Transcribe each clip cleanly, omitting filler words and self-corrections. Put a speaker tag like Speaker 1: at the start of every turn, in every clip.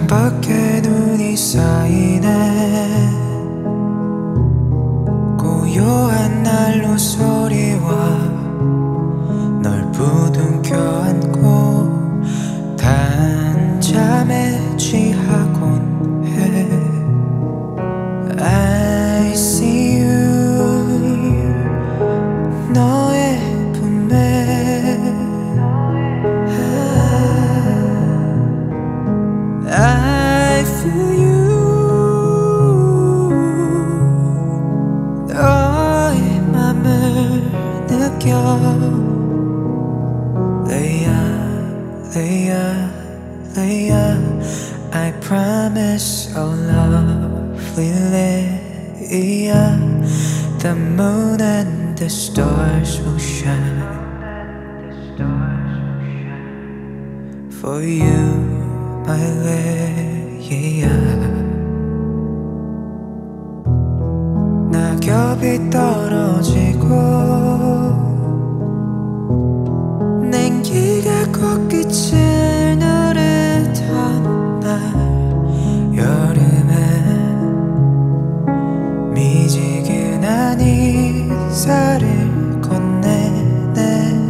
Speaker 1: 창밖에 눈이 쌓이네. 고요한 난로 소리와 널 부둥켜 안고 단잠에 취하곤 해. I see you 너의 품에. I feel you 너의 맘을 느껴. Leia, Leia, Leia, I promise oh lovely Leia, the moon and the stars will shine for you my Leia. 낙엽이 떨어지고 냉기가 코끝을 누르던 날, 여름엔 미지근한 인사를 건네네.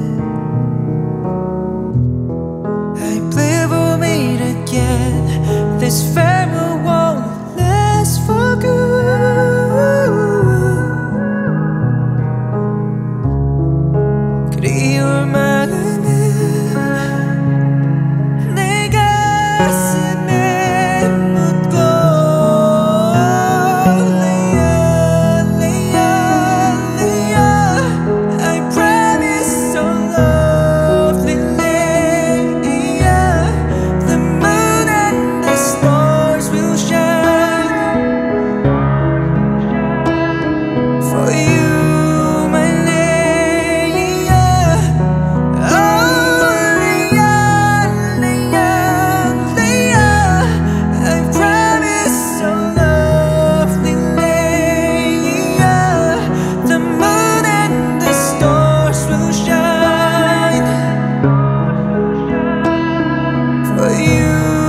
Speaker 1: I believe we'll meet again. This farewell won't last for good. 그리울 마음은 내 가슴에 묻고. Leia, Leia, Leia, I promise so lovely Leia, the moon and the stars will shine for you my Leia. Oh Leia, Leia, Leia, I promise so lovely Leia, the moon and the stars will shine for you.